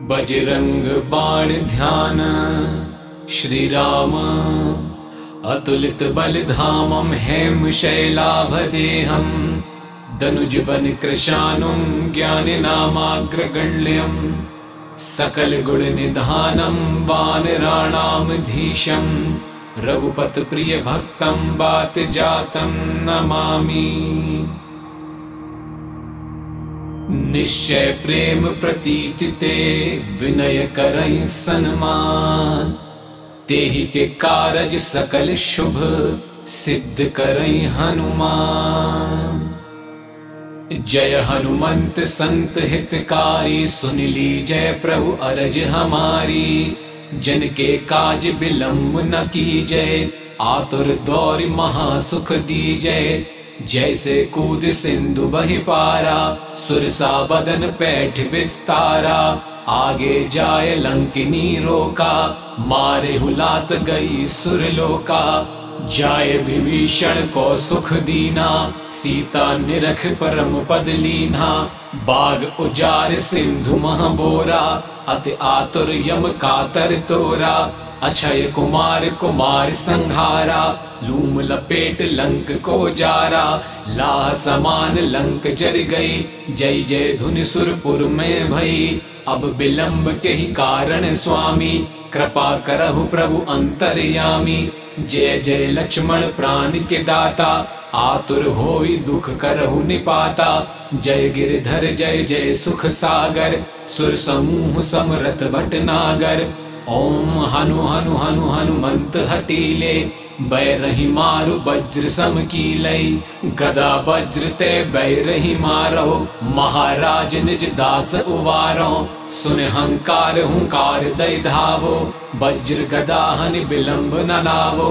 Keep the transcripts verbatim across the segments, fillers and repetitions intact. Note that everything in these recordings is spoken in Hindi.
बजरंग बाण ध्यान श्री राम अतुलित बलधामं हेम शैलाभदेहं दनुजवन कृशानुं ज्ञानिनामाग्रगण्यं सकल गुण निधानं वानराणामधीशं रघुपत प्रिय भक्तं बात जातं नमामि। निश्चय प्रेम प्रतीति ते विनय करई सन्मान, तेहि के कारज सकल शुभ सिद्ध करई हनुमान। जय हनुमंत संत हितकारी, सुन लीजय प्रभु अरज हमारी। जन के काज विलंब न कीजय, आतुर दौर महासुख दीजय। जैसे कूद सिंधु बहि पारा, सुरसा बदन पैठ विस्तारा। आगे जाय लंकिनी रोका, मारे हुलात गई सुरलोका। जाय विभीषण को सुख दीना, सीता निरख परम पद लीना। बाग उजार सिंधु महबोरा, अति आतुर यम कातर तोरा। अक्षय कुमार कुमार संहारा, लूम लपेट लंक को जारा। लाह समान लंक जर गई, जय जय धुनि सुरपुर में भई। अब विलंब के ही कारण स्वामी, कृपा करहु प्रभु अंतर्यामी। जय जय लक्ष्मण प्राण के दाता, आतुर होई दुख करहु निपाता। जय गिरधर जय जय सुख सागर, सुर समूह समरथ भटनागर। ओम हनु हनु हनु हनुमंत हटीले, बैरहि मारु वज्र सम कीलई। गदा वज्र ते बैरहि मारो, महाराज निज दास उवारो। सुन हंकार हुंकार दय धावो, वज्र गदा हनि विलंब न लावो।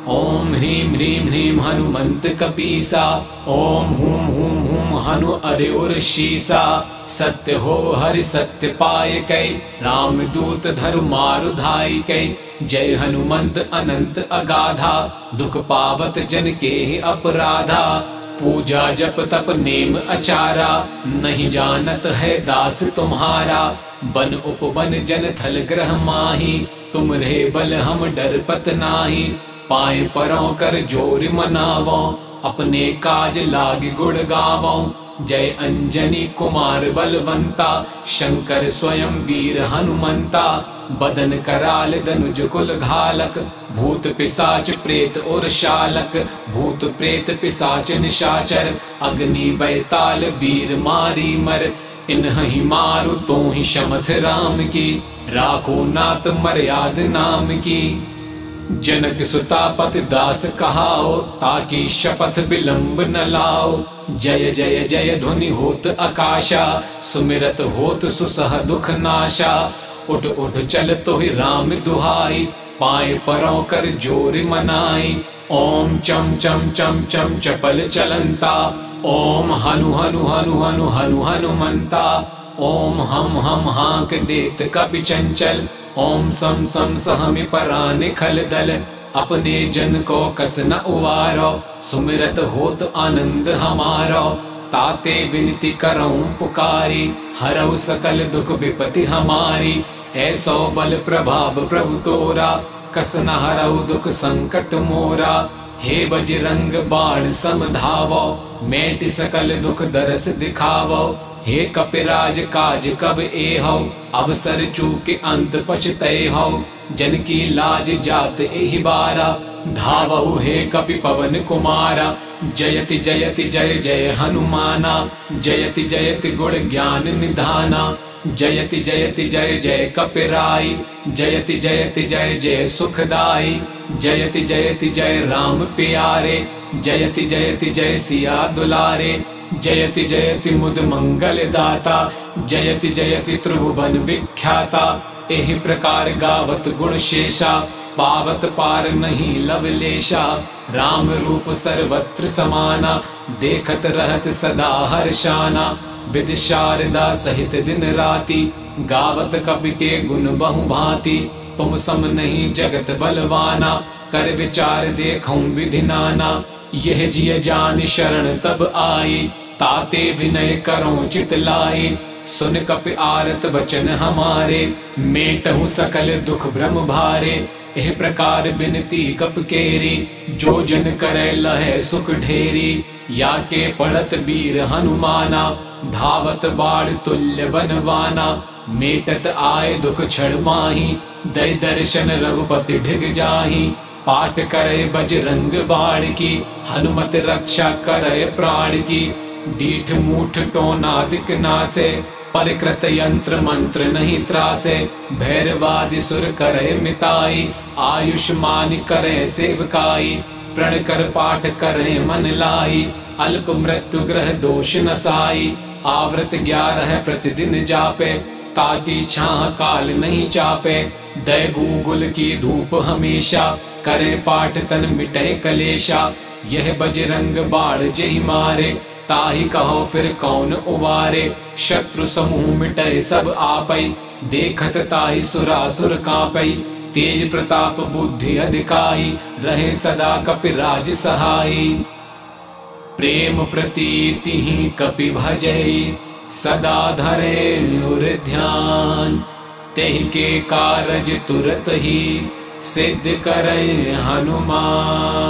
ओम ह्रीं ह्रीं ह्रीं हनुमंत कपीसा, ओम हूं हूं हूं हनु अर्युर शीसा। सत्य हो हरि सत्य पाय कै, राम दूत धरु मारु धाई कै। जय हनुमंत अनंत अगाधा, दुख पावत जन के ही अपराधा। पूजा जप तप नेम अचारा, नहीं जानत है दास तुम्हारा। बन उपवन जन थल ग्रह माही, तुम रहे बल हम डरपत नाही। पाए परों कर जोर मनावो, अपने काज लाग गुण गावो। जय अंजनी कुमार बलवंता, शंकर स्वयं वीर हनुमंता। बदन कराल दनुज कुल घालक, भूत पिशाच प्रेत और शालक। भूत प्रेत पिशाच निशाचर, अग्नि बैताल वीर मारी मर। इन्हि मारु तो ही शमथ राम की, राखो नाथ मर्याद नाम की। जनक सुता पति दास कहाओ, ताकि शपथ विलंब न लाओ। जय जय जय ध्वनि होत आकाशा, सुमिरत होत सुसह दुख नाशा। उठ उठ चल तो ही राम दुहाई, पाए परों कर जोर मनाई। ओम चम चम चम चम चपल चलंता, ओम हनु हनु हनु हनु हनु हनुमंता। ओम हम हम हांक देत कपि चंचल, ओम सम सम सहमि पराने खल दल। अपने जन को कस न उवारो, सुमिरत होत आनंद हमारो। ताते विनती करऊं पुकारी, हरऊ सकल दुख विपति हमारी। ऐसो बल प्रभाव प्रभु तोरा, कस न हरऊ दुख संकट मोरा। हे बजरंग बाण समधावो, मेटि सकल दुख दरस दिखावो। हे कपिराज काज कब एहो, अवसर चूके अंत पछतय हो। जन की लाज जात एहि बारा, धावहु हे कपि पवन कुमारा। जयति जयति जय जय हनुमाना, जयति जयति गुण ज्ञान निधाना। जयति जयति जय जय कपिराई, जयति जयति जय जय सुखदाई। जयति जयति जय राम प्यारे, जयति जयति जय सिया दुलारे। जयति जयति मुद मंगल दाता, जयति जयति त्रिभुवन विख्याता। एहि प्रकार गावत गुण शेषा, पावत पार नहीं लवलेशा। राम रूप सर्वत्र समाना, देखत रहत सदा हर्षाना। विद शारदा सहित दिन राति, गावत कवि के गुण बहु भांति। तुम सम नहीं जगत बलवाना, कर विचार देखूं विधि नाना। यह जिय जान शरण तब आई, ताते विनय करो चित लाई। सुन कपि आरत बचन हमारे, मेटहु सकल दुख भ्रम भारे। एह प्रकार बिनती कप केरी, जो जन करे लहे सुख ढेरी। या के पढ़त वीर हनुमाना, धावत बाढ़ तुल्य बनवाना। मेटत आए दुख क्षण माही, दय दर्शन रघुपति ढिग जाही। पाठ करे बजरंग बाण की, हनुमत रक्षा करे प्राण की। डीठ मूठ टोनादिक नासे, परिकृत यंत्र मंत्र नहीं त्रासे। भैरवादि सुर करे मिताई, आयुष्मान करे सेवकाई। प्रण कर पाठ करे मन लाई, अल्प मृत्यु ग्रह दोष नसाई। आवृत ग्यारह प्रतिदिन जापे, ताकि छाह काल नहीं चापे। दय गूगुल की धूप हमेशा, करे पाठ तन मिटे कलेशा। यह बजरंग बाण जेहि मारे, ताहि कहो फिर कौन उबारे। शत्रु समूह मिटे सब आपै, देखत ताहि सुरासुर कांपै। तेज प्रताप बुद्धि अधिकाई, रहे सदा कपिराज सहाई। प्रेम प्रीति ही कपि भजै, सदा धरे उर ध्यान। तेहि के कारज तुरत ही, सिद्ध करे हनुमान।